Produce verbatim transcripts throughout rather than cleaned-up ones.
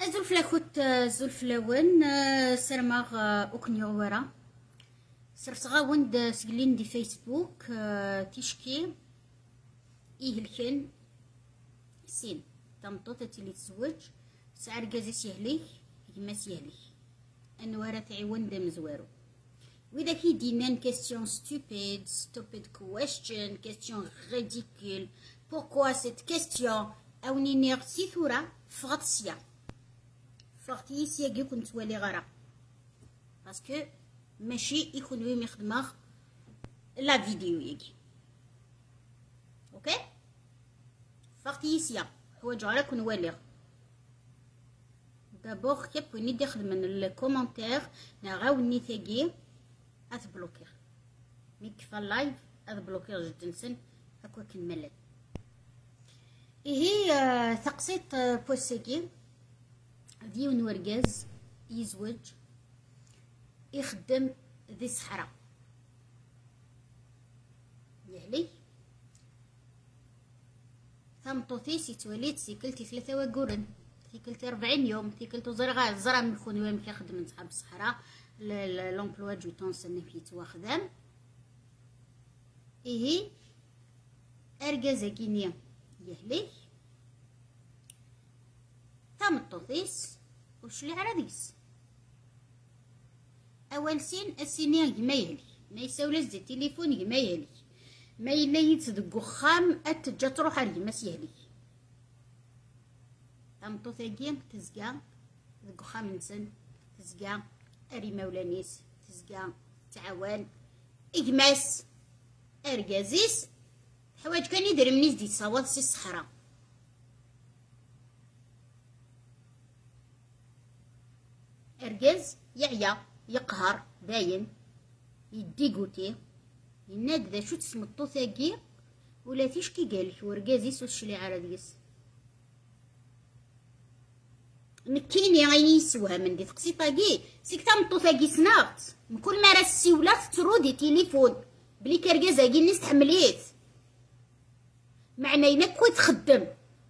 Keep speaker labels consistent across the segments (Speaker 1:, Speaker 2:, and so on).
Speaker 1: زولفلاخوت زولفلاون سرماغ اوكنيو ورا سرسغا وند سجلين دي فيسبوك تشكي ايه الكن سين تمطوطة اللي تزوج سعر قازيس يهليه يماس يهليه انوارا تعي وند مزوارو وإذا كي دينان question stupide stupid question question ridicule pourquoi cette question أو نينيغ سيثورة فغطسيا فغطي سياقي كنت والي غرا باسكو ماشي يكون ويم يخدماغ لا فيديو يجي اوكي فغطي سيا حوايج غرا كون والي دابور كيب وني داخل من الكومنتير نغاوني ثاقي اثبلوكير مي كفا اللايف اثبلوكير جد نسن هكا كنملل هي ثقسيط بوسيكي ديون ورقاز يزوج يخدم ذي الصحراء يهلي ثمطوثيس يتوليد سيكلتي ثلاثة وقورن سيكلتي أربعين يوم سيكلتو زرغا زرا مخون ويم كيخدم من صحاب الصحراء لومبلوا دو طون سنة كيتوا خدام إيه أرقازة كينيا يهلي تمطوثيس وشلي عراديس اول سين السينير ما يهلي ما يساولاش دي تليفون ما يهلي ما يلا يتصدق خام اتجا تروح عليه ما يهلي تمطوثاكي تزقا دق خام نسن تزقا اري مولانيس تزقا تعاون اجماس ارقازيس حوايج كان يدير منيس دي تصاوض سي الصحراء ارجز يعيا يقهر باين يديقوتي يناد ذا شو تسمطو ثاقي ولا تيشكي قالك ورقازي سوش لي عراديس مكيني غيني يسوها من دي تقسي طاقي سيكتا مطو ثاقي سناغت من كل ما راسي ولا ترودي تليفون بلي كرقازة كي نيس تحمليت معنى ينك كوي تخدم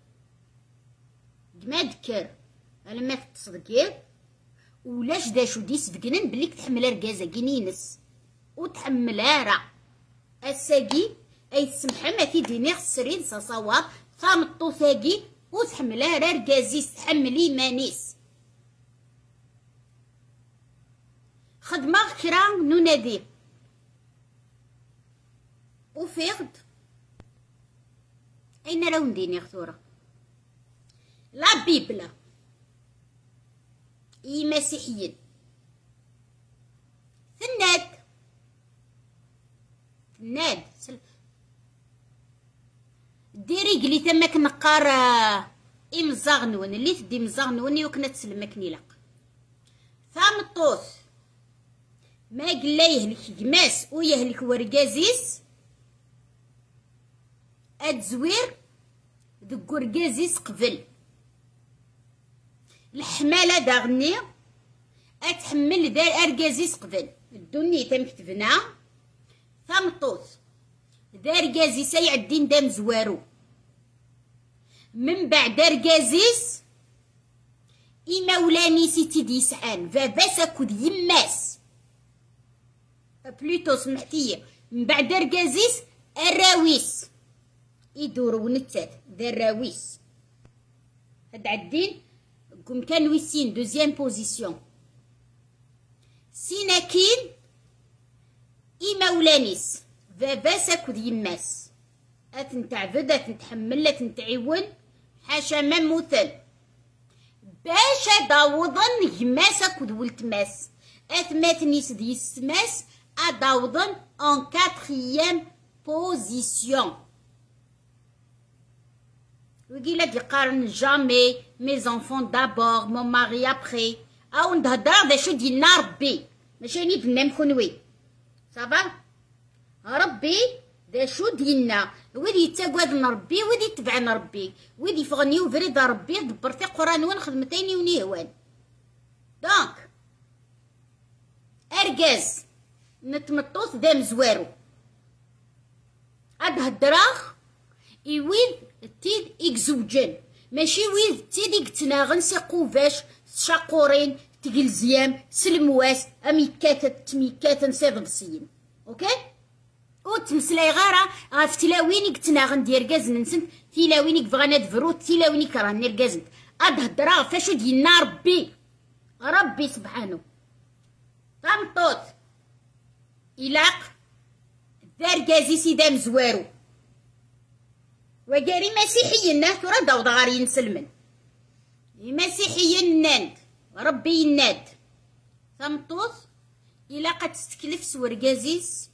Speaker 1: ما دكر لما تصدقي ولاش داشو دي سبقنن بلي تحمل رقازة كينينس وتحملها راه الساقي اي تسمح ما تيديني خسرين صصواب فامطو ثاقي وتحملها راه رقازيس تحملي مانيس خدمة كرا نونادي وفيغد اين راو نديني خطورة لا بيبلا اي مسيحيين ثناد ثناد سل... ديري قلي تماك نقار اي مزاغنون اللي تدي مزاغنون يوكنا تسلمك نيلاق ثامطوث ما قلا يهلك جماس ويهلك ورقازيس اتزوير ذك ورقازيس قبل الحمالة داغني اتحمل دار ارقازيس قبل الدنيا تمكتبنا ثمطوث دار قازيس يعدين دام زوارو من بعد ارقازيس إما ولاني سيتي ديسعان فاباس اكود يماس بلوتو سمحتي من بعد ارقازيس الراويس يدورو نتات ذا الراويس هاد عدين كم كان ويسين دوزيام بوزيسيون سيناكين إما ولانيس فاباس اكود يماس اتنتعبد اتنتحمل اتنتعيون حاشا ما موثل باشا داوضن يماس اكود ولتماس اثماتنيس دي السماس اداوضن ان كاتريام بوزيسيون وقيلا دي قارن جامي مي زونفون دابور مون ماري ابخي او نهضر دا شو ديالنا ربي ماشي ني دنا مخنوي صافا ربي دا شو ديالنا ويدي يتاقوادنا ربي ويدي يتبعنا ربي ويدي يفغني وفريد ربي دبرتي قران وين خدمتيني ونيوان دونك ارقاز نتمطوث دام زوارو اد هدراخ يويد تيد اكزوجن ماشي ويد تيدي قتناغن سي قوفاش شاقورين تقلزيام سلمواس اميكات تميكات نسيض بسيين اوكي او تمسلاي غارة غاف تلاويني قتناغن دير كازن نسنت تلاويني بغانا دفروت تلاويني كران نير كازن اد هدرا فاشو ديالنا ربي ربي سبحانه طمطوط إلاق دار كازي سيدا مزوارو وقاري مسيحي ناه ترى داوض غاري نسلمن مسيحي ناند ربي يناد ثمطوط إلا قد تستكلف سور كازيس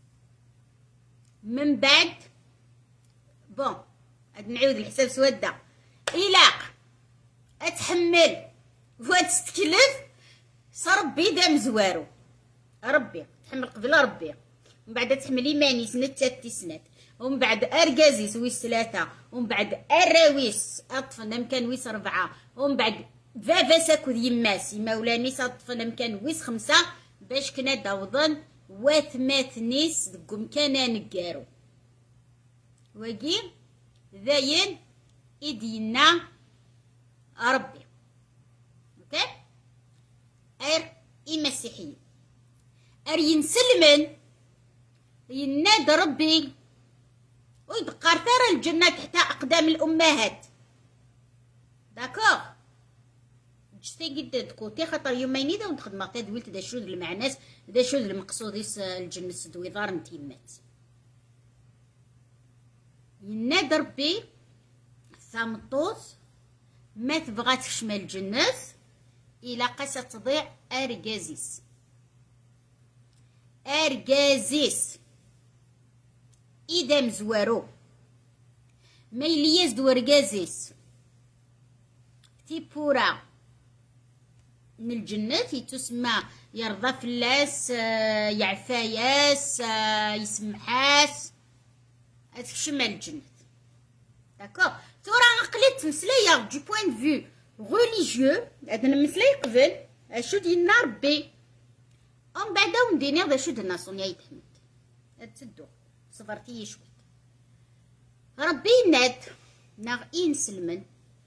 Speaker 1: من بعد بون هاد نعاود الحساب سودا إلاق أتحمل وتستكلف صربي دا مزوارو ربي تحمل قبل ربي ومن بعد تحمل إيماني سنة تاتي سنات ومن بعد أركازيس ويس ثلاثة ومن بعد أراويس أطفنا مكان ويس أربعة ومن بعد فافا ساكو يماس يمولاني أطفنا مكان ويس خمسة باش كنا داوضن واثمات نيس دقو مكانا نقارو وقي ذاين إدينا ربي اوكي ار المسيحيين ار ينسلمن يناد ربي ويبقى ثرى الجنة تحت أقدام الأمهات داكوغ جستي قد تكوتي خاطر يومين إذا ونخدم غتا دويلت دا شود المعناس دا شود المقصوديس الجنة سدويضار نتيمات يناد ربي ثامطوس ما تبغى تشمل الجنة إلا قاسة تضيع أرجازيس أرجازيس إذا مزوارو ما يلياز دو أرجازيس تيبورا من الجنة تسمى يرضى فلاس يعفاياس يسمحاس تشمل الجنة داكوغ تورا قلت مسلايا دو بوين فيو غوليجيو هذا مسلاي قبل اشو ديالنا ربي ومن بعد ونديني هذا شو ديالنا صونيا يتحمد هاد تدو صبرتي شويه ربي ناد ناغ ينسلمن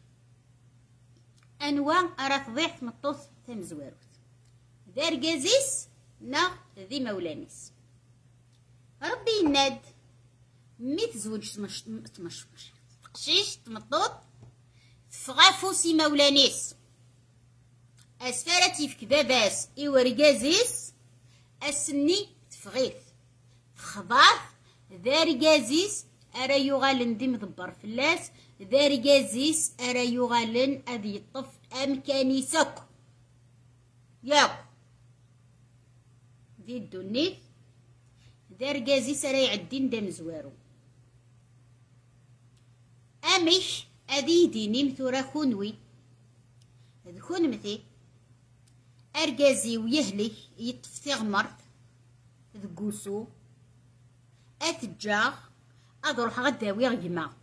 Speaker 1: انواع راه تضيع تمطوط تمزواروت دار كازيس ناغ ذي مولانيس ربي ناد مي تزوج تمش تمش قشيش تمطوط تفغافوسي مولانيس اسفارتي في كذاباس ايوريكازيس اسني تفغيث خضار ذاريكازيس ارا يغالن دي مضبر فلاس ذاريكازيس ارا يغالن اذي الطف امكاني سك ياك ذي الدنيث ذاريكازيس ارا يعدين دم زوارو امش اذي ديني مثورا خونوي هذ خون مثي ارجازي ويهلي يطفتي غمرت ذقوسو اتجاغ اضروح غداوي غيما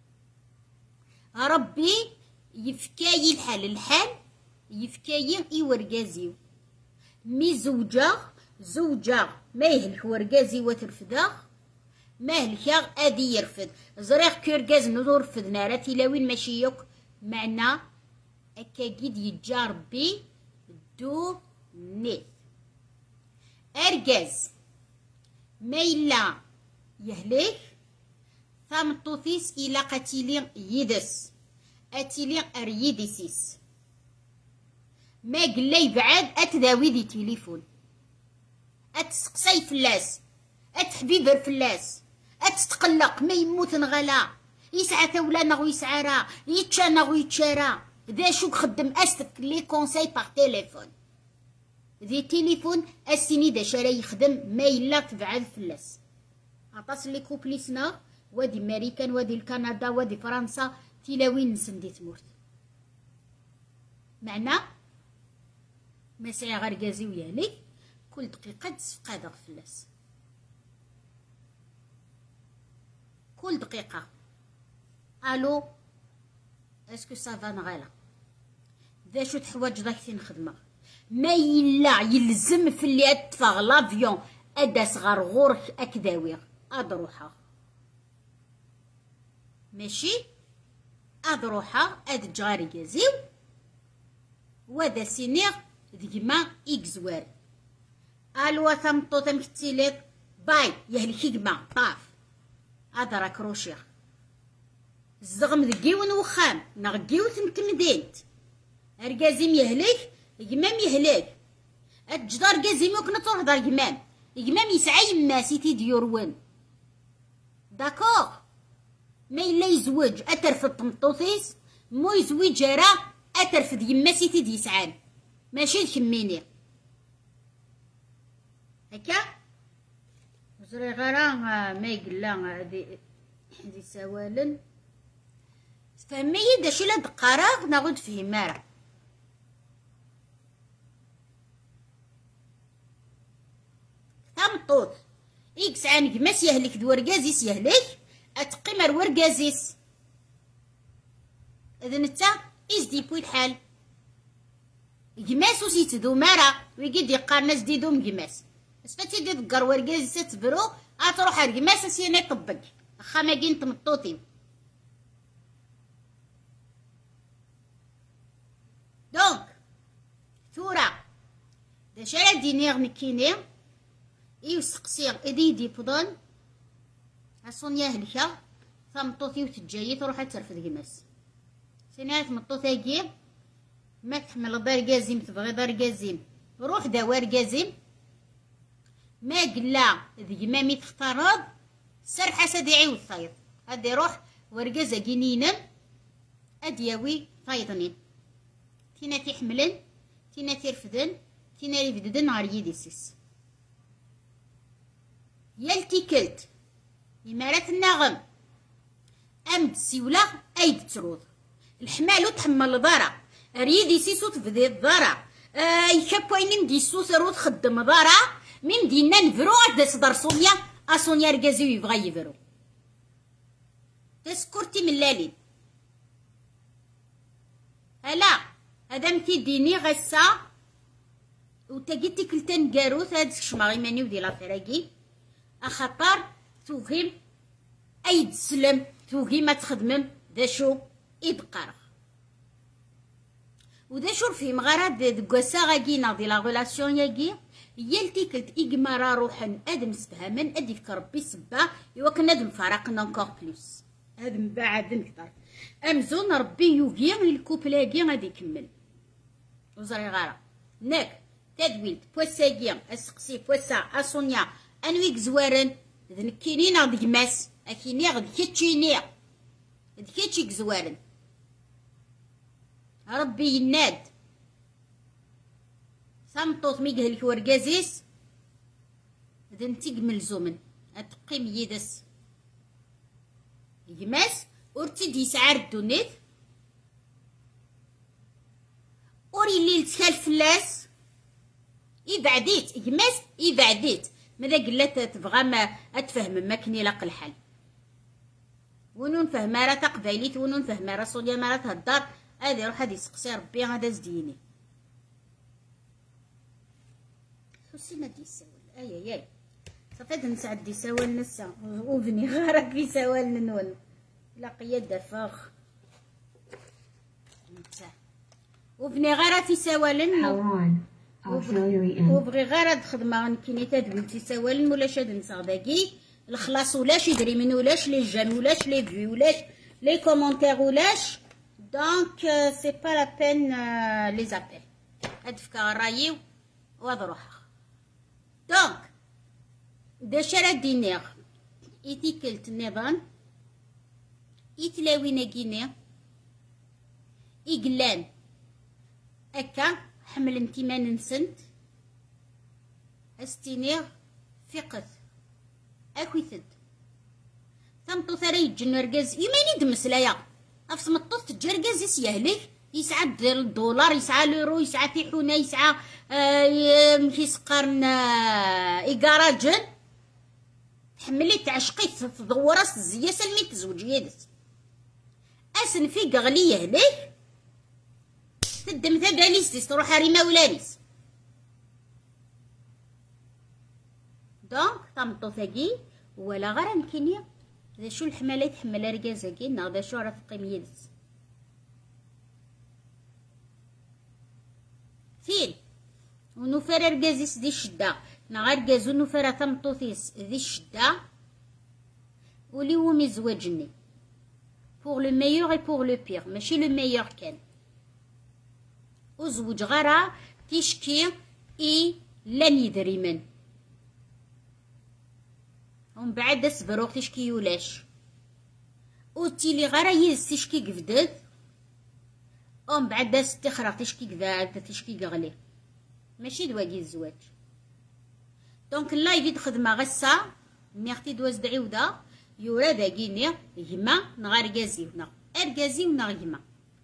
Speaker 1: ربي يفكاي الحال الحال يفكاي ايورجازيو مي زوجة زوجة ما يهلك ورجازي وترفداغ ما هلكاغ ادي يرفد زريغ كيرجاز نور رفد نارا تيلاوين ماشي يوك معنا اكاكيد يتجا ربي دو نيث ارجاز ما إلا يهلك ثامطوثيس إلا قتيلين يدس أتيلين أريديسيس ما قلي بعد أتداوي دي تليفون أتسقسي فلاس أتحبيبر فلاس أتتقلق ما يموت نغلا يسعى ثولانا ويسعى را يتشانا ويتشارا ذا شو خدم أستف لي كونساي باغ تيليفون ذي تليفون السيني دا شارا يخدم ما إلا تبعد فلاس عطاس لي كوبليسنا وادي ماريكان وادي الكندا وادي فرنسا تلاوين نسندي تموت معنا مسايا غرقازي ويالي كل دقيقة تسفقا داغ فلاس كل دقيقة الو اسكو سافا نغالا ذا شو تحواج ذاك نخدمه ما يلا يلزم في اللي اتفاغ لافيون ادا صغار غورك اكداويغ ادروحها ماشي أذ روحا أذ جاري جازيو وذا سينيغ ذيما إكزوار ألوا ثمطو ثمكتيليك باي يهلكي كما طاف هذا راك روشيخ الزغم ذكيون وخام نغكيو تمكمدينت أركازيم يهلك يجمام يهلك الجدار كازيم وكنا تروح دار جمام يجمام يسعى يماسي تيديورون داكوغ ما إلا يزوج أترفد طمطوطيس مو يزوج راه أترفد يماسي تيدي يسعان ماشي الكميني هكا زري غير ما يقلا هادي هادي سوالن فهمي داشي لا دقراغ ناخد فيه مارا ثمطوط إكس عانك ماس يهلك دوركازيس يهلك أتقمر وركازيس إذا نتا إز ديبوي الحال جماس وسيتدو مارا ويقد يقارن ناس ديدو مجماس اسفتي دي ذكر وركازيس تبرو أتروح الجماس سينا يطبق أخا ما كين تمطوطي دونك ثورة دا شارع دينيغ مكيني إيو سقسيغ إدي دي بضان أصون هلكا ثمطوطي وتجاي تروح ترفد جماس سينات مطوطاكي ما تحمل دار كازيم تبغي دار كازيم روح دوار كازيم ما قلا ذي مامي تختارض سر حسد يعيود ثايض هادي روح ورقازة جنينا أدياوي ثايضنين تينا تيحملن تينا تيرفدن تينا يفددن نهار يديسيس يالتي كلت إمارات النغم أمد سيولا أيد تروض الحمالو تحمل ضارع ريدي سيسو تفدي الضارع آه يكابوين دي سو ثروض خدم ضارع من دينا نفرو عدا صدر صونيا أصونيا رقازيو يبغى يفرو تسكرتي من لالين هلا هذا مكيديني غسا وتاقيتي كلتان كاروث هاد شماغي ماني ودي لافيراكي أخطر توغيم أيد سلم توغي ما تخدمم ذا شو إبقارغ وذا شو في مغارات دكواسا غاكي ناضي لا غولاسيون ياكي يالتي كلت إجمارا روحا أدم سفهمن أديك ربي سبا إوا كنا دم فرقنا نكوغ بلوس أدم بعد نكتر أمزون ربي يوغي الكوبلاكي غادي يكمل وزري غارة ناك تدويلت بوساكي أسقسي بوسا أصونيا أنويك زوارن ذن كيني غد يماس أكيني غد كيتشيني غد كيتشيك زوارن ربي يناد ثمطوط ميقهلك ورقازيس ذن تيقمل زومن أتقيم يدس يماس ورتي يسعر الدونيت وري اللي تخال فلاس يبعديت يماس يبعديت ماذا قلت تبغى ما اتفهم ما كني لاق الحل ونون فهمه راه تقبايليت ونون فهمه راه صونيا ما راه تهدر هادي روح هادي سقسي ربي غادا زديني خصي ما دي سوال اي اي صافي نسعد دي سوال نسا وبني غارك في سوال نون لا قيادة فاخ وبني غير في سوالن وبغي غير خدمة كيني تدوين في سوالن ولاش هاد نسا داكي الخلاص ولاش يدري من ولاش لي جيم ولاش لي فيو ولاش لي كومونتير ولاش دونك سي با لا بين لي زابيل هاد فكا رايو وهاد روحها دونك داشا دينيغ ايتيكلت النظام يتلاوينا كيني إقلان أكا حمل انتمان نسنت أستينيغ فقث أكويثد ثمطو ثري يجن رقاز يماني دمسلايا أفس مطوط تجي رقاز يسيهلك يسعى الدولار يسعى اليورو يسعى تيحونة يسعى آه يسقرن آه إيكاراجن تحملي تعشقي تدورس الزيا سلمي تزوج يدس أسن في قغلية هليك تدم ثقاليس تروح ريما ولانيس دونك طمطو ثقي ولا غير مكينيا ذا شو الحمالة تحمل رقازاكي نا ذا شو راه تقيم يدس تين ونفر رجازيس دي الشدة نغار رجازو نفر تمطوثيس ذي الشدة ولي هو مزواجني pour le meilleur et pour le pire ماشي le meilleur كان وزوج غرا تشكي اي لن يدري من ومن بعد صبروك تشكي يولاش وتيلي غرا يز تشكي قفدد ومن بعد ستخرا تشكي كذا تشكي غلي ماشي دواكي الزواج دونك اللايف يدخدم غسا ميختي دواز دعيودا يورا داكيني يما نغا ركازيونا اركازيونا يما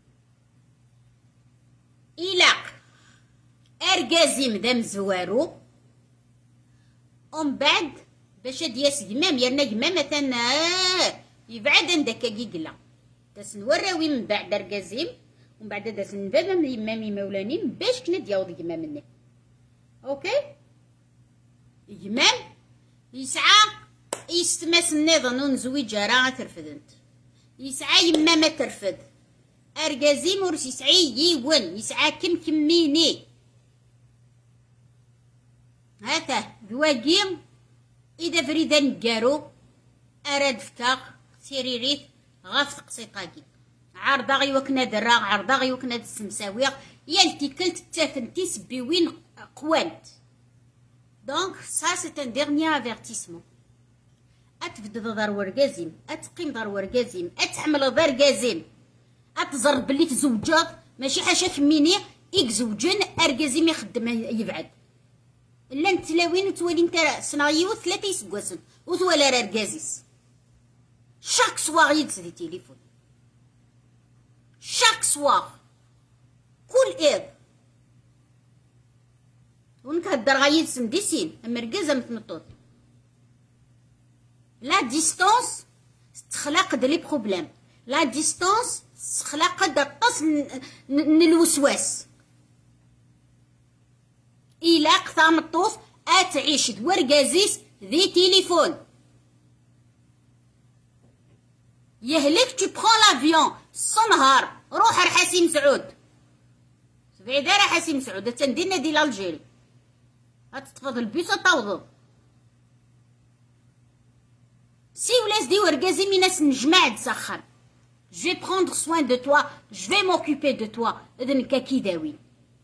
Speaker 1: إلاق اركازي مدام زوارو ومن بعد باش هاد ياس يمام يرنا يمام مثلا يبعد عندك كيقلا داس نوراوي من بعد اركازيم ومن بعد داس نبابا من يمامي مولاني باش كنا دياوض يما مني اوكي يمام يسعى يستماس النظام ونزويجة راه ترفدنت يسعى يما ما ترفد اركازي مورس يسعى يون يسعى كم كميني هاتا ذواقي اذا فريدا نقارو اراد فكاق سيريريت غاف تقسيطاكي عرضا غي وكنا درا عرضا غي وكنا السمساوية يالتي كلت تافنتي سبيوين قوانت دونك سا سي ان ديرني افيرتيسمون اتفد دار ورقازيم اتقيم دار ورقازيم اتحمل دار قازيم اتزرب بلي تزوجات ماشي حاشا كميني إيك زوجن ارقازيم يخدم يبعد لا نتلاوين وتولي نتا سنايو ثلاثة يسقواسن وتولى راه رقازيس شاك سواغ يدس دي تيليفون شاك سواغ كل ايض ونك هدر غايدس مديسين اما رقازة متمطوط لا ديستونس تخلق دي لي بروبليم لا ديستونس تخلق دطاس من الوسواس إلاق ثامطوف أتعيش دورقازيس ذي تليفون يهلك تو برون لافيون صنهار روح رحاسيم سعود بعيدا راه حاسيم سعود تندينا ديال الجيري هتطفض البيس وتوضب سي ولاس دي ورقازي ميناس نجمع تسخن je vais prendre soin de toi je vais m'occuper de toi اذن كاكي داوي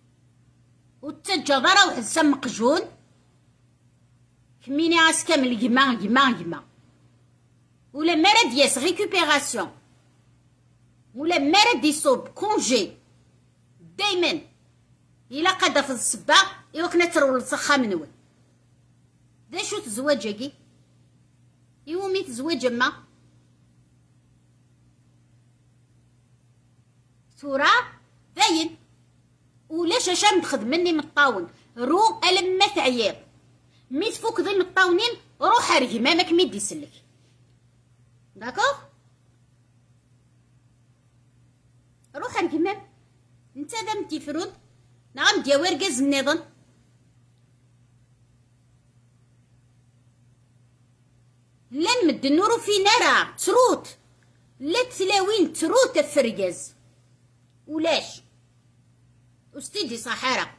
Speaker 1: وتجا ضرا واحد سم مقجون كميني عاس كامل يما يما يما ولا مرض ياس ريكوبيراسيون ولا مرض يصوب كونجي دايما الا قادا في الصبا ايوا كنا ترول الصخا منول دا شو تزواجاكي ايوا مي تزواج ما ثورا باين ولاش اش نخدم مني مطاون رو الما تعياض مي تفوك ذي مطاونين روح ارجي مامك ميدي يسلك داكوغ روح ارجي مام انت دام تيفرون نعم ديا ورقاز النظام لا نمد النور في نارا تروت لا تلاوين تروت الفرقاز ولاش وستيدي صحارى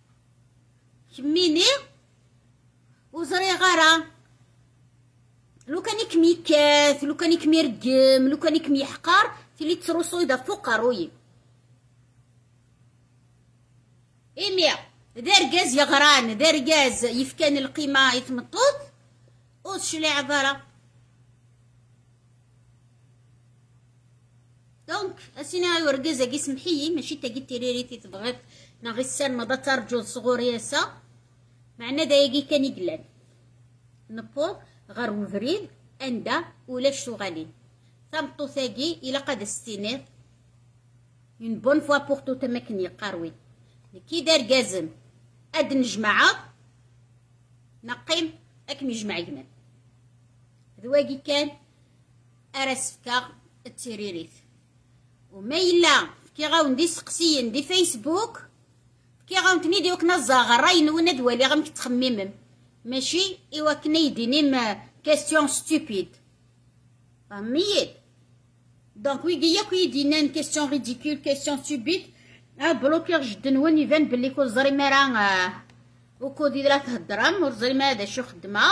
Speaker 1: كميني وزري غارة لو كان يكمي كاث لو كان يكمي رقم لو كان يكمي حقار تلي تروسو يدا فوق روي إيميا دار غاز يغران دار غاز يفكان القيمة يتمطوط وشلي عذارة دونك اسينا ورقازة كي سمحيي ماشي تا قلتي ريريتي تبغيت ناغي السان مضى ترجو صغور ياسا معنا دايقي كان يقلان نبو غير وفريد اندا ولاش شغالين ثمطو ثاقي الى قاد ستينير اون بون فوا بوغ تو تمكني قاروي كي دار قازم اد نجمعة نقيم اكم يجمع يجمع ذواقي كان ارسفكا التريريث وما إلا كي غاون دي سقسيين دي فيسبوك كي غاون تنيدي وكنا الزاغر راين ونا دوالي غام كتخممم ماشي ايوا كنا يديني ما كاستيون ستوبيد فهميت دونك وي ياك يدينا كاستيون ريديكول كاستيون ستوبيد اه بلوكيغ جدا وين يبان بلي كل زريمه راه وكودي راه تهضرم والزريمه هذا شو خدمه.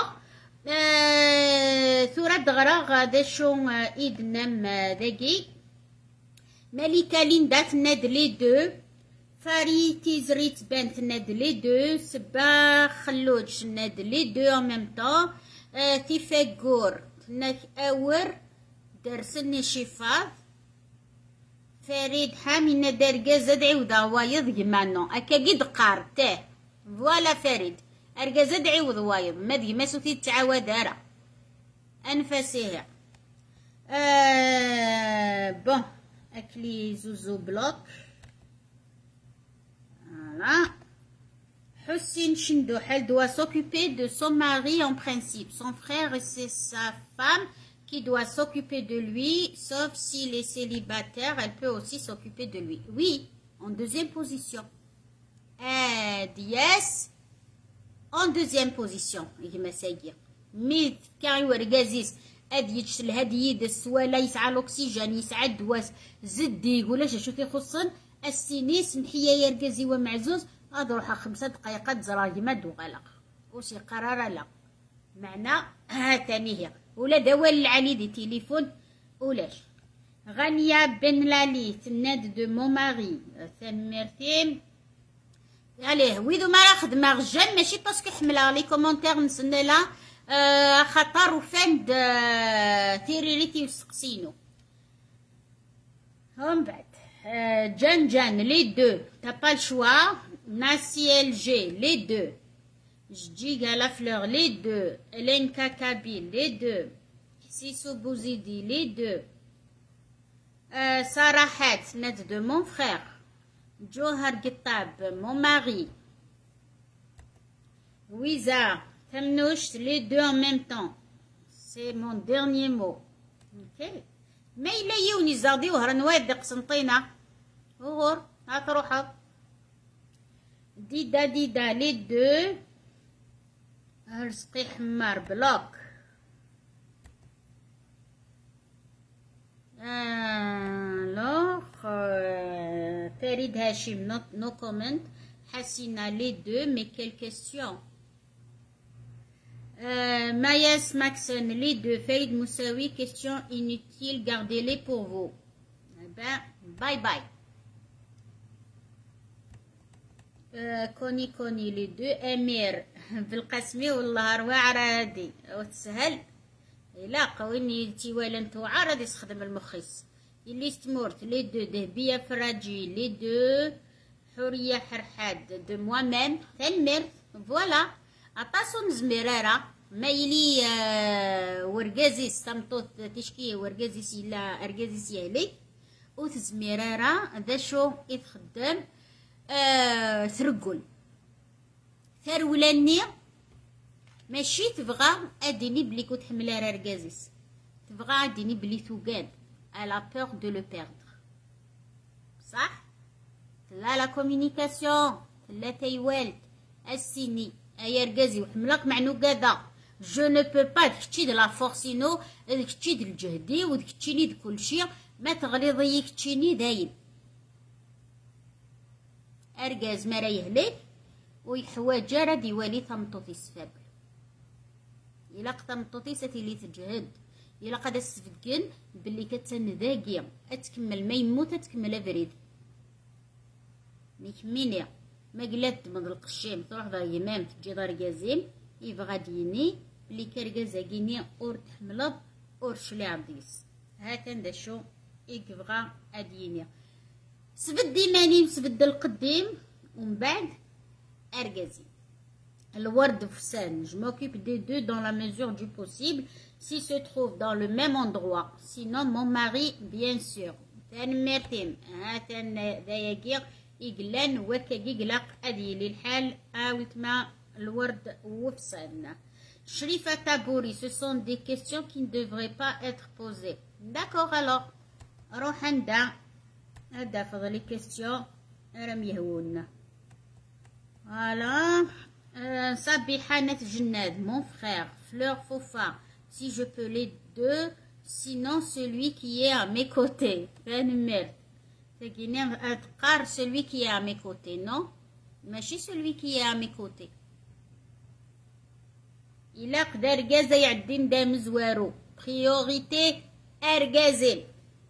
Speaker 1: آه ثورة دغرا غادا شو ايدنام داكي ملكة ليندا تناد لي دو، فاري تيزري تبان تناد لي دو، سبا خلوج تناد لي دو ان ميم طون. آه تيفاكور تناك اور درسني شفاف. فريد حامينا داركاز دعيوض وايض يمانو اكا قد قار تاه فوالا فريد اركاز دعيوض وايض ما دي ما سوتي تعاود راه انفاسيها. آه بون اكلي زوزو بلوك. فوالا Hussein Chindohel doit s'occuper de son mari en principe. Son frère, c'est sa femme qui doit s'occuper de lui, sauf s'il est célibataire, elle peut aussi s'occuper de lui. Oui, en deuxième position. And yes, en deuxième position. Mais كاع ورقازيس اد يتشل هاد يد السوالا يسعى الاكسجين يسعى الدواس زد يقول اش شو كيخصن السينيس نحيا يا رقازي ومعزوز غادي نروح خمسة دقائق تزراجي ما دو غلق وشي قرار لا معنى ها تاني هي ولا دوال العلي دي تليفون ولاش. غانيا بن لالي تناد دو مون ماري ثمرتيم عليه ويدو ما راه خدمه غجان ماشي باسكو حملها لي كومونتير نسنى لا آه خطر وفند آه تيريريتي وسقسينو. ومن بعد آه جان جان لي دو تا با الشوا. ناسيل جي لي دو. جيجا لا فلور لي دو. الين كاكابيل لي دو. سيسو بوزيدي لي دو. آه سارة حات نات دو مون فخير. جوهر قطاب مون ماري. ويزا تمنوش لي دو en même temps. C'est mon dernier mot. Ok. ما إلا يوني زادي وهرن واد قسنطينة وغور هاتروحها. ديدا ديدا لي دو. رزقي حمار بلوك. الوغ فريد هاشم نو نو كومنت. حسينة لي دو مي كيل كيستيون. Euh, Mayas Maxon, les deux. Farid Moussaoui, question inutile, gardez-les pour vous. Eh ben, bye bye. Euh, Koni Koni, les deux. Emir, بالقسمي والله رواع رادي وتسهل. لا قويني تيوالا نتوعى رادي يستخدم المخيص. اللي استمرت لي دو ذهبية فراجي لي دو. حورية حرحاد دو موا ميم تنمر فوالا. عطاسو زميرارة مايلي آه ورقازيس تمطوط تشكي ورقازيس إلا أرقازيس يالي وتزميرارة ذا شو يتخدم آه ترقل ثرولاني ماشي تبغى أديني بلي كنت حملها رقازيس تبغى أديني بلي توقاد على بور دو لو بيردر صح؟ تلا لا كومينيكاسيون تلا تايوالد السيني ايا رقازي وحملك معنو قادا جو نو بو با دكتشي د لا فورسينو دكتشي د الجهدي ودكتشيني د كلشي ما تغليظي كتشيني داين ارقاز ما راه يهلك ويحواج راه ديوالي تمطوطي السفاب الا قطمطوطي ساتي لي تجهد الا قاد السفكن بلي كتسن ذاكيه اتكمل ما يموت تكمل افريد ميكمينيا ما قلت من القشيم تروح دار يمام تجي دار قازيم يبغى ديني اللي كرقازا كيني اور تحملض اور شلي عديس هاكن دا شو يبغى اديني سبد ديماني سبد القديم ومن بعد ارقازي الورد فسان je m'occupe des deux dans la mesure du possible s'ils se trouvent dans le même endroit sinon mon mari bien sûr تنمرتم هاتن دايقيق إقلان وكا يقلق أدي للحال أوتما الورد وفسان. شريفة تابوري ce sont des questions qui ne devraient pas être posées. D'accord alors. روح عندها هدا فضلي question رم يهون. Voilà. Euh, Sabiha Net Jnad, mon frère, Fleur Fofa, si je peux les deux, sinon celui qui est à mes côtés. Fenmer. تاكيني تقار celui qui est à mes côtés non ماشي celui qui est à mes côtés. إلا قدر ركازة يعدي مدام زوارو priorité أركازين.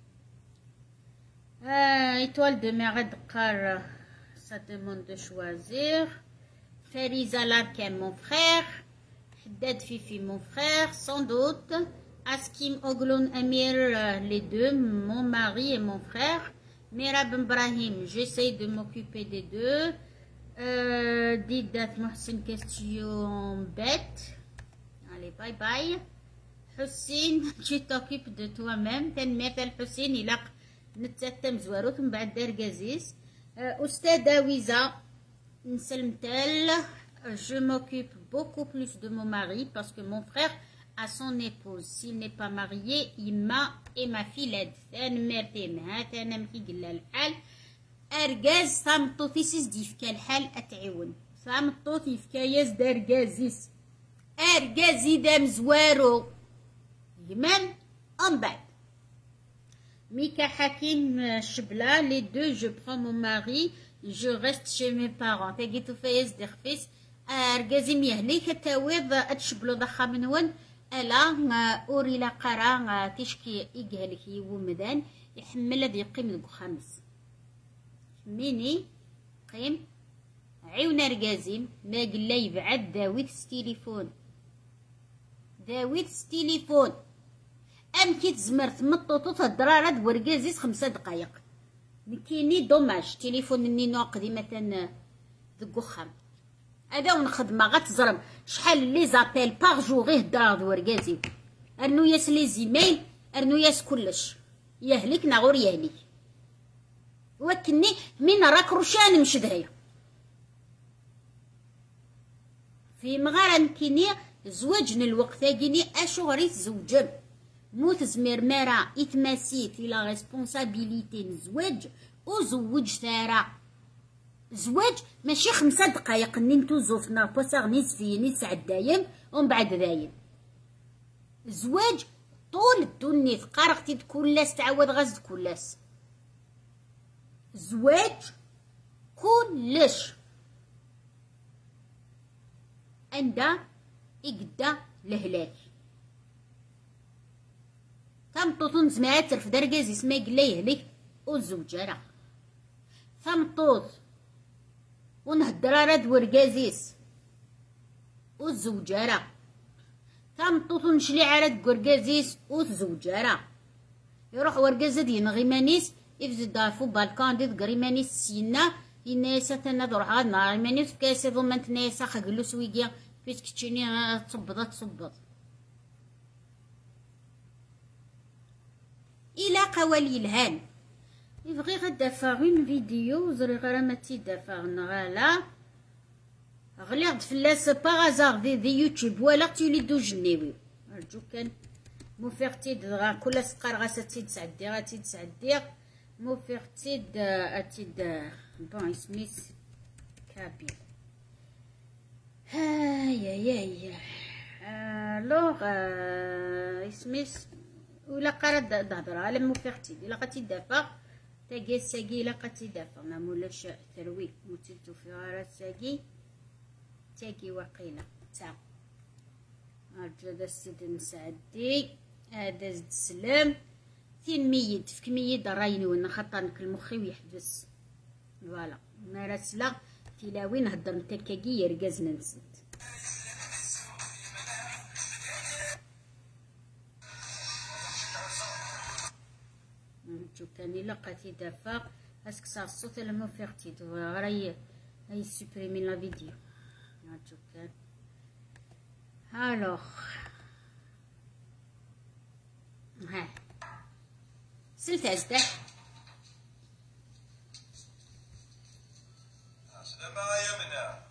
Speaker 1: آه étoile de mer قار ça demande de choisir. Fariza Larkem mon frère. Haddad Fifi mon frère sans doute. Askim Ogloun Amir les deux mon mari et mon frère. Mirab Ibrahim j'essaie de m'occuper des deux. euh, Didat Mohsin question bête. Allez bye bye. Hussein tu t'occupes de toi-même. تنمية الحسين إلا نتساتم زوارو ثم بعد دار قزيز. أستاذة ويزا نسلمتال. Je m'occupe beaucoup plus de mon mari parce que mon frère a son épouse. S'il n'est pas marié, Ima et ma fille ثان مرتين هات أنا مكي قلا الحال. أرجاز ثامطوثي سيزديف كالحال أتعاون ثامطوثي فكاياز دارجازيس أرجازي دام زوارو يمن أم بعد. Mika Hakim Shibla, les deux, je prends mon mari, je reste chez mes parents. تاجيتو فايز درفيس أرجازيم يهليك تاويض أتشبلو ضخا منون ألا أوري لا قرا تشكي إجهلك يومدان يحمل ذي قيم ذو خمس ميني قيم عيون أرجازيم ما قلا يبعد داويد ستيليفون داويد ستيليفون أم كي تزمر تمطوطو تهدرا راد ورقازيس خمسة دقايق كيني دوماج تليفون النينو قديمة ذو خام هذا ونخدمها غتزرم شحال لي زابيل باغ جو غيه هدرا د ورقازي ارنو ياس لي زيميل ارنو ياس كلش يهلك ناغور يهلك وكني من راك روشان مشدهيا في مغارن كيني زواجن الوقت كيني اشو غريت زوجن موت زمير مرا اتماسيت الى ريسبونسابيليتي نزواج وزوج ثارا زواج ماشي خمسة دقايق نينتو زوفنا بوساغ نيز فيه نيز سعد دايم ومن بعد دايم زواج طول الدنيا قارقتي كلاس تعاود غاز كلاس زواج كلش عندها إقدا لهلاك ثمطوط زمعات ترف درجاز اسمها قلا يهلك والزوجة راه ثمطوط ونهدر راد ورقازيس والزوجة راه ثمطوط ونشلي عراد ورقازيس والزوجة راه يروح ورقازة ينغي مانيس يفزد دافو بالكان دي ذكري مانيس سينا ينايسا تنا دروح غاد نهار مانيس فكاسي ضمنت نايسا خاقلو سويقيا فيت كتشيني تصبض تصبض إلى قوالي الهان يبغي غدا فاغ اون فيديو زري غير ما تيدافع نغالا غليغد فلاس باغازار دي, دي يوتيوب ولا توليدو جنيوي ارجو كان موفيغتيد غا كل سقار غاسا تيد سعدي غا تيد سعدي موفيغتيد اتيد بون سميث كابيل هاي هاي الوغ سميث ولا قرد دهضرة على موفيغتيد إلا قاتي دافع تاقي الساقي إلا قاتي دافع ما مولاش ثروي موتيتو في غارة الساقي تاقي وقيلة تا هرجا دا السيد نسعدي هذا زد السلام ثين ميد فك ميد رايني وانا خطانك المخي ويحبس فوالا مراسلة تلاوي نهضر نتاكاكي يرقازنا نسد كان إلا قاتي دافع اسك صار الصوت لما فيغتيد راهي هاي سوبريمي لا فيديو هاجو كان الوغ ها سلت ازدح
Speaker 2: سلامة يا منى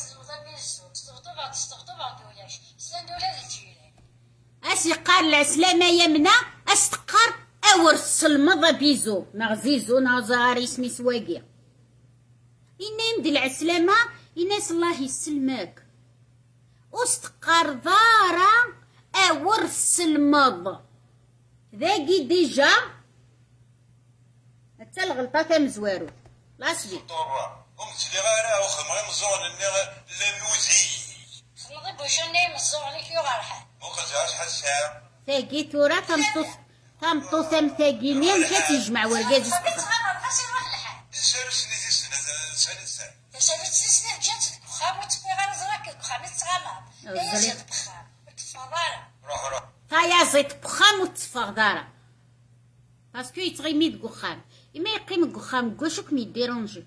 Speaker 1: اسي قال العسلامة يا منى استقر أورس المضى بيزو نغزيزو نغزار اسمي سواقي إنا يمدي العسلامة إناس الله يسلمك واستقر ضارة أورس المضى ذاقي ديجا حتى الغلطة تمزوارو لا سبي
Speaker 2: طورا قمت لي غير وخمغي مزون اني لا نوزي
Speaker 3: خمغي بوجوني مزون عليك يو غارحة
Speaker 2: مو كنتعرف شحال الساعة
Speaker 1: تاقي تورا تمطوس تمطوس تاقيني مشات تجمع ورقاز
Speaker 3: صافي تغامر غاسي نروح لحال
Speaker 2: السنة سنة سنة سنة سنة
Speaker 3: تسالت سنين جات الدخان وتبغي غير زراك الدخان تغامر هي زيت الدخان وتفضل
Speaker 2: روح روح
Speaker 1: طايا زيت بخام وتصفغ دارا باسكو يتغيمي دكوخام إما يقيم دكوخام كواش كم يديرونجي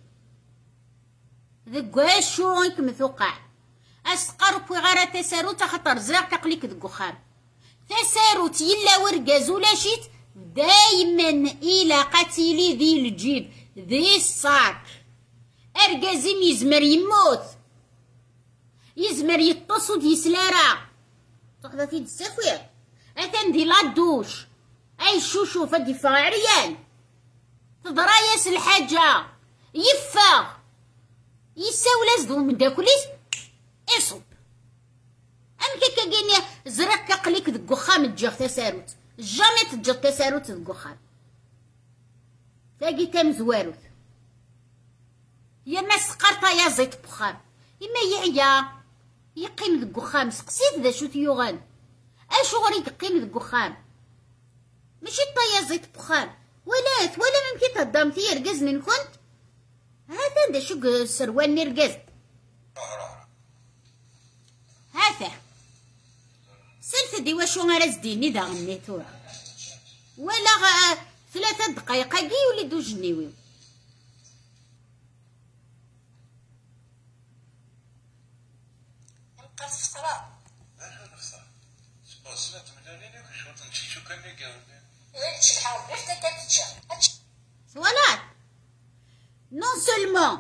Speaker 1: دكواشو يكم ثقع أسقر بوي غارة تسارو تخطر زراق تقليك دكوخام تسارو تيلا ورقاز ولا شيت دايما إلى قتيلي ذي الجيب ذي الصاك أرقازي يزمر يموت يزمر يطصو ديسلارا تاخذها في السفوية أتن دي لادوش أي شوشو فدي فاعريان تضرايس الحاجة يفا يساو لازدو من داكوليس إصب أم كيكا كيني زرق كقليك دكو خام تجاغ تساروت جامي تجاغ تساروت دكو خام تاقي تام زواروت يا ما سقرطا يا زيت بخام إما يعيا يقيم دكو خام سقسيت ذا شو تيوغان أشو غريق يقيم دكو خام ماشي طايا زيت بخام ولات ولا ممكن تهضمتي رقاز من كنت هذا دا شو سروان رقاز هذا سلت دي واشو غرز ديني دا غنيتو ولا غ... ثلاثة دقايق هاكي وليدو جنيويو
Speaker 3: نبقى في الصلاة
Speaker 2: سمعت مليونين شو تنشي شو كان يقال
Speaker 3: إيه شي حاول حتى تتشا
Speaker 1: Voilà. Non seulement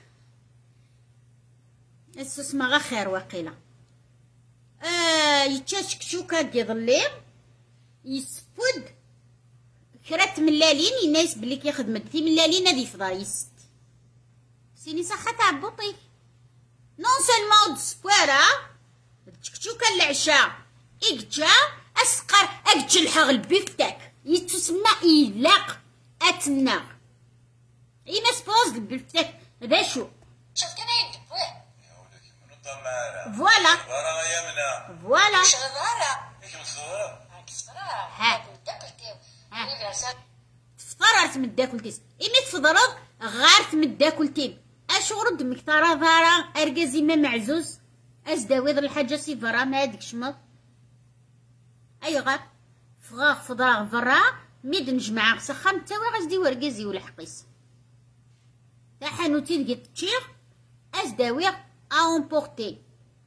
Speaker 1: اسمها خير وقيلة آه يتشاشكشوكا كيظلي يسفد كرات ملالين يناس بلي كيخدم تي ملالين هادي فضا يست سيني صحة تاع بوطي نون سولمون دسبوارا تشكشوكا العشاء إكجا أسقر أكجل حغل بيفتك يتسمى إيلاق أتنا إيما سبوز بيفتك هذا شو
Speaker 3: شوف كان يدب وين
Speaker 2: يا ولكن منو الضمارة
Speaker 1: فوالا
Speaker 2: ضرا يمنا
Speaker 1: فوالا
Speaker 3: واش غدارة
Speaker 2: هيك مصورة
Speaker 3: هاك فطرة
Speaker 1: ها.
Speaker 3: داك الكيو
Speaker 1: ها.
Speaker 3: اللي بلاصة
Speaker 1: تفطرت من الداكلتيس إيما تفضرض غارت من الداكلتين أشغل دمك ترى ضارا أرقازي ما معزوز أزداويض الحاجة سي فرا ما هاديك شمط أي غار فغاغ فضاغ فرا ميد نجمع سخام تاوي غازدي ورقازي ولا حقيس تا حانوتي ديك تشيغ أزداوي أمبورتي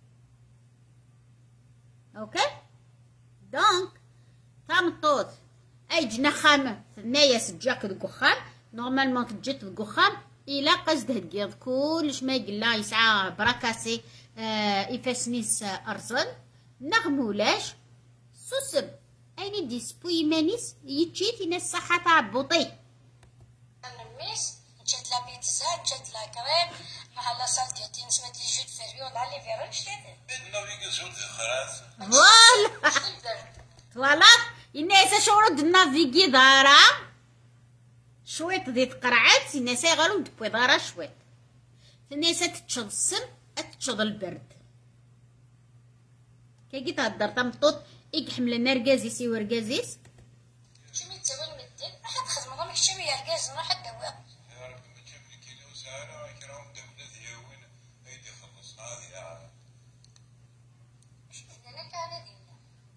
Speaker 1: أوكي دونك تامطوط أي جنا خام ثنايا سجاك دكوخام نورمالمون تجيت دكوخام إلا قصد هدقيض كلش ما يقلا يسعى براكاسي آه إفاسنيس آه أرزن نغمولاش سوسب أيني ديسبو يمانيس يتشيت يناس صحة تاع بوطي
Speaker 3: نميس جات لا بيتزا جات لا كريم مع لا سالتيتين سميت لي جود فريون على لي فيرون شتيت
Speaker 2: بدنا ويجي زود الخراس
Speaker 1: فوالا
Speaker 3: البرد
Speaker 1: فوالا يناس شورد نافيكي دارا شويط دي تقرعات يناس غالو دبوي دارا شويط الناس تتشض السم تتشض البرد كي تهدر تمطوط إيك حملنا رقازيس ورقازيس
Speaker 3: شمي تسوي المدين راح تخدم ضمك شمي رقاز راح تدوي
Speaker 2: يا رب ما تجيب لي كيلو ساعة ويكرههم دولة ديوين هيدي خلص هذه أعلى
Speaker 3: انا كان دينا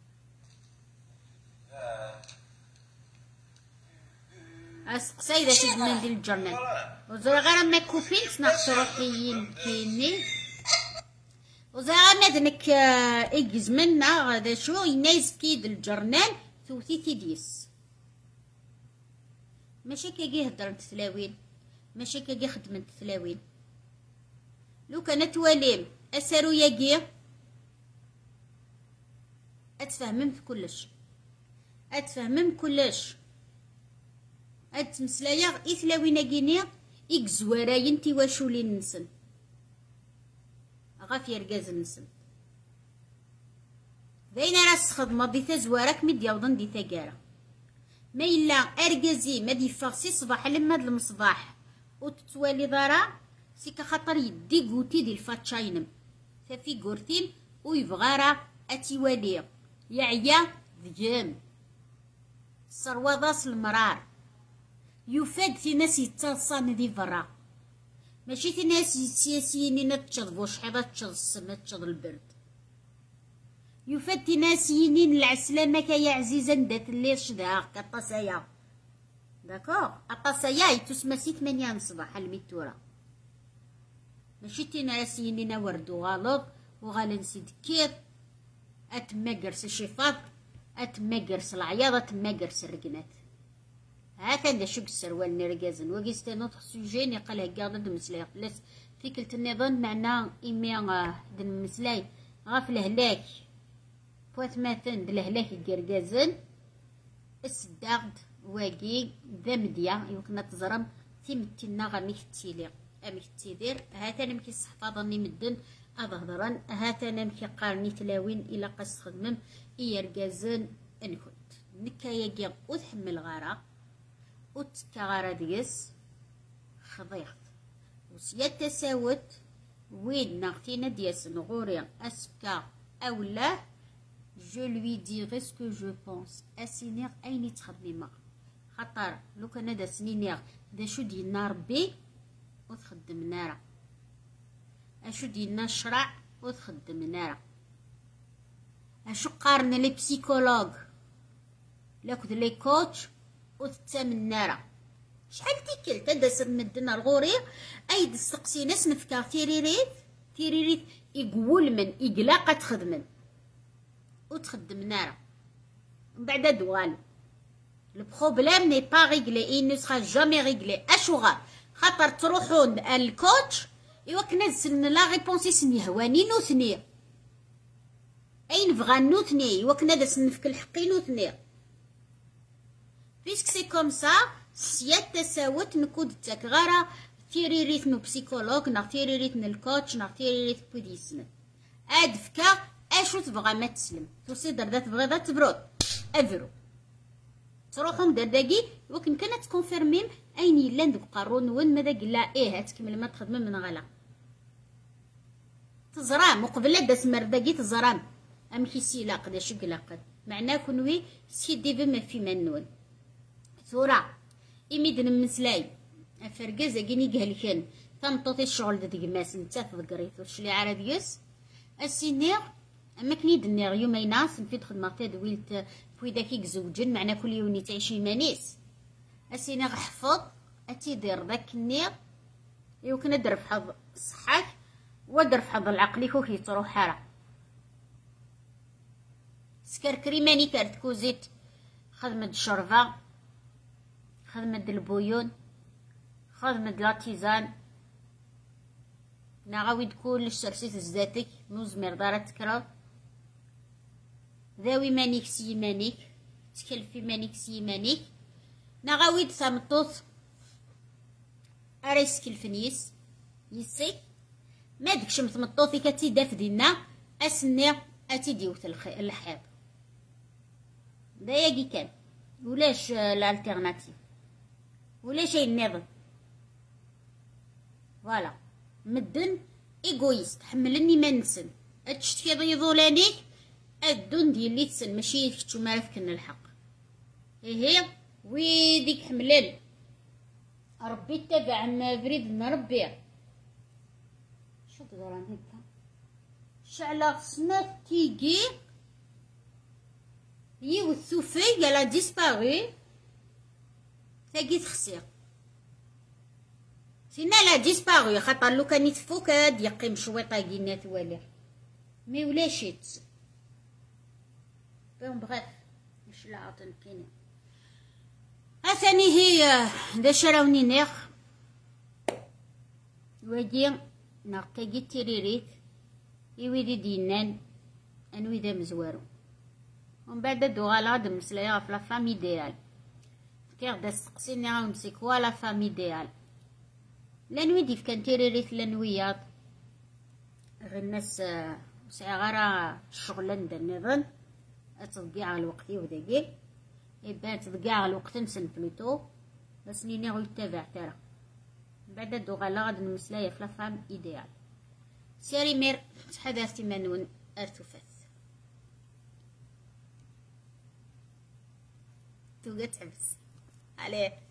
Speaker 1: أسقسي إذا شد من دي الجرنال وزرا غير ما كوبين تنقص روحيين كيني وزرا مدنك إيجز منا غادا شو ينايز كيد الجرنال ثوثي تيديس ماشي كي هدر تثلاوين ماشي كي خدمة تثلاوين لو كانت واليم أسارو ياقي أتفهمم في كلش أتفهمم كلش أتمسلايا إثلاوين أجيني إكزواراين تيواشولي نسن غاف يرقاز نسن داينا راس خدمة دي تزوارك مد يوضن دي تجارة ما إلا أرجازي ما ديفاغ سي صباح لما هاد المصباح وتتوالي ضرا سيكا خاطر يدي قوتي ديال الفاتشاينم تافي قورتين ويبغى راه اتيوالي يعيا ذيام الصروضاس المرار يفاد في ناس يتصان دي برا ماشي في ناس سياسيين تشظ بوشحيضة تشظ السما تشظ البرد يفاد في ناس ينين العسلامة كيا عزيزة ندات اللي شدها كطاسايا داكوغ الطاسايا يتسمى سي ثمانية الصباح الميتورة ماشي تيناس ينينا ورد وغالط وغالا نسيد كير اتماقرس الشفاط اتماقرس العياض اتماقرس الرقنات هكذا شوك السروال نرقازن وقيستانو تخسوجين يقال هكا ضد مسلاي فلاس فيكلت النظام معنا إمي د المسلاي غاف الهلاك فوات ماثن د الهلاك القرقازن السداغد واقي ذا مديا يوكنا تزرم تيمتنا غاميك تيلي اميك تيدير هاتانا مكي الصحفاظني مدن أظهرا هاتانا مكي قارني تلاوين إلا قاس خدمم إيا رقازن انكنت نكايا وتحمل غارة وتكا غارة ديس خضيخت وسيا تساوت وين نغتينا دياس نغوري أسكا أو لا جو لوي ديغي سكو جو بونس أسينيغ أيني تخدمي خاطر لو كان دا سنينيغ دا شو ديالنا ربي وتخدم نارا اشو ديالنا الشرع وتخدم نارا اشو قارن لي بسيكولوج لاكد لي كوتش وتتامن نارا شحال تيكل تدس مدنا الغوري ايد السقسي ناس نفكار تيريريت تيريريت يقول من يقلاقه تخدمن وتخدم نارا من بعد دوال لو بروبليم ني با ريغلي il ne sera jamais réglé اشوغا خاطر تروحون الكوتش ايوا كنا نسن لا ريبونسي سني هواني نوثني اين بغا نوثني ايوا كنا دسن في الحقي نوثني بيسك سي كوم سا سيات تساوت نكود تاك غارة تيريريت نو بسيكولوج نا تيريريت الكوتش نا تيريريت بوديسن اد فكا اشو تبغى ما تسلم توصيدر ذات تبغي ذات تبرود افرو تروحهم درداقي وكن كانت تكونفيرميم اين يلان دوك قارون وين ماذا قلا ايه هتكمل ما تخدم من غلا تزرام وقبل داس مرداقي تزرام ام كيسي لا قد شق لا قد معناه كنوي سيدي بما في منون ثورة إميدن مسلاي فرقازة كيني قهلكن تمطوطي الشغل دا ديقماس نتا تذكريت وشلي عربيس السينيغ اما كنيد النيغ يوميناس نفيد خدمة دويلت فويداكيك زوجن معنا كل يوم تعيشي مانيس السينيغ حفظ اتيدير ذاك النيغ يمكن ادر في حظ صحاك ودر في حظ العقلي كوكي تروح حارة سكركري ماني كارت كوزيت خدمة الشرفة خدمة البويون خدمة لاتيزان نغاوي كل الشرسيت الزاتك نوزمير دارت تكرا ذاوي مانيك سي مانيك تكلفي مانيك سي مانيك نغاوي تمطوط اريس كلفنيس يسي ما دكش متمطوطي كتي داف دينا اسني اتي ديوت الحيض داياكي كان ولاش الالتيرناتيف ولا شيء النظام فوالا مدن ايغويست حملني ما نسن اتشتكي ضيضولاني الدون ديالي تسن ماشي كتشو ما فكن الحق هي ويديك حملن ربي تبع ما بريد نربي شو تدران هكا شعلا خصنا تيجي يوثو في قال ديسباري تاقي تخسير سينا لا ديسباري خاطر لو كان يتفوك هاد يقيم شويطة كينا توالي مي ولاشيت بون بغيف مش لا عطن كينا اثاني هي دا شراوني نيخ وادي نغتاقي تيريريت يويدي دينان انوي دا مزوارو ومن بعد دوغالا غاد مسلايا في لا فامي ديال كيغ دا سقسيني غا نمسك لا فامي ديال لانوي ديف كان تيريريت لانويات غير الناس وسعي غارا الشغلان دا النظام اتضيع الوقت وداكي يبان تضقاع الوقت نسن بلوتو بس نيني غو يتابع ترى بعد دو غالا غاد نمسلايا في لافام ايديال. سيري مير تحدثتي منون ارتفات توقع تحبس عليه.